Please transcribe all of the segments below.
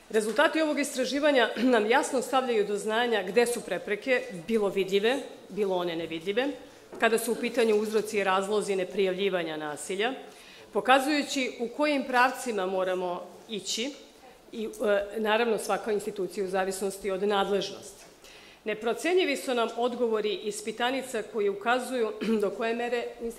Rezultati ovog istraživanja nam jasno stavljaju do znanja gde su prepreke, bilo vidljive, bilo one nevidljive, kada su u pitanju uzroci i razlozi neprijavljivanja nasilja, pokazujući u kojim pravcima moramo ići i naravno svaka institucija u zavisnosti od nadležnosti. Neprocenjivi su nam odgovori ispitanica koji ukazuju do koje mere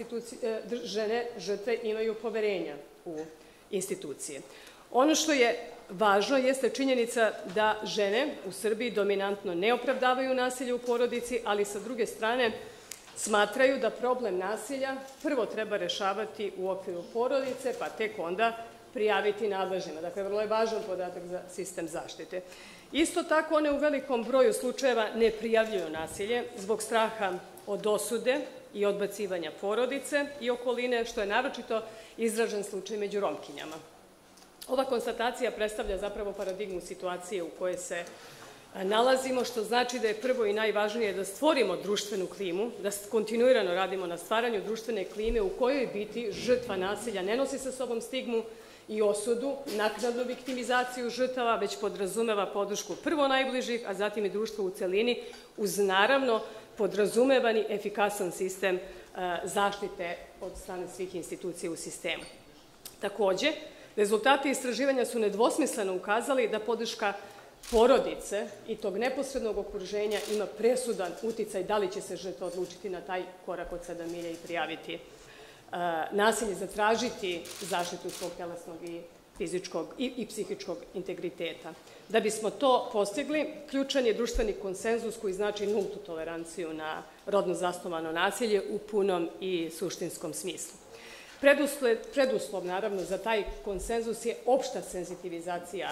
žene žrtve imaju poverenja u institucije. Ono što je važno jeste činjenica da žene u Srbiji dominantno ne opravdavaju nasilje u porodici, ali sa druge strane smatraju da problem nasilja prvo treba rešavati u okviru porodice, pa tek onda prijaviti nadležnima. Dakle, vrlo je važan podatak za sistem zaštite. Isto tako, one u velikom broju slučajeva ne prijavljuju nasilje zbog straha od osude i odbacivanja porodice i okoline, što je naročito izražen slučaj među Romkinjama. Ova konstatacija predstavlja zapravo paradigmu situacije u kojoj se nalazimo, što znači da je prvo i najvažnije da stvorimo društvenu klimu, da kontinuirano radimo na stvaranju društvene klime u kojoj biti žrtva nasilja ne nosi sa sobom stigmu i osudu, naknadnu viktimizaciju žrtava, već podrazumeva podršku prvo najbližih, a zatim i društva u celini, uz naravno podrazumevani efikasan sistem zaštite od strane svih institucija u sistemu. Takođe, rezultati istraživanja su nedvosmisleno ukazali da podrška porodice i tog neposrednog okruženja ima presudan uticaj da li će se žrtva odlučiti na taj korak od 7 milja i prijaviti nasilje, zatražiti zaštitu svog telesnog i fizičkog i psihičkog integriteta. Da bismo to postigli, ključan je društveni konsenzus koji znači nultu toleranciju na rodno zasnovano nasilje u punom i suštinskom smislu. Preduslov, naravno, za taj konsenzus je opšta senzitivizacija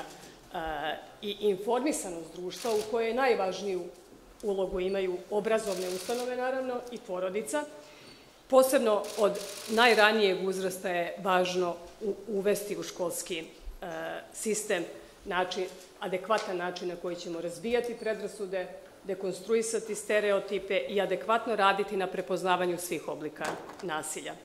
i informisanost društva u kojoj najvažniju ulogu imaju obrazovne ustanove, naravno, i porodica. Posebno od najranijeg uzrasta je važno uvesti u školski sistem adekvatan način na koji ćemo razbijati predrasude, dekonstruisati stereotipe i adekvatno raditi na prepoznavanju svih oblika nasilja.